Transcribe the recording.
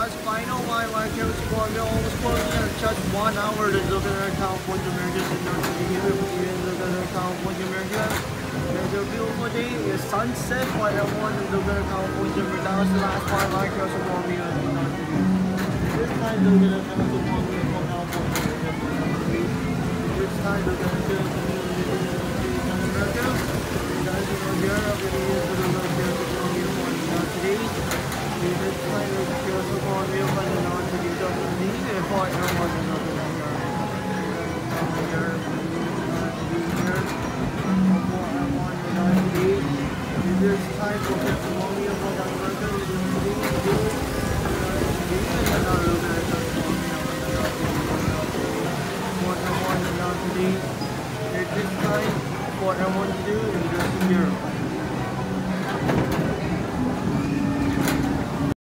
last final one, like it was almost closing just 1 hour to look at California Americans and North here. Look at California Americans. There's a beautiful day, it's sunset, but I want to look at California Americans. That was the last part, like it was California and North this time, look at California from California. This time, look at America. You guys are here, everybody is going to look here to California today. This time, look at California, but not to do something. If I don't want to look at here, this time, look at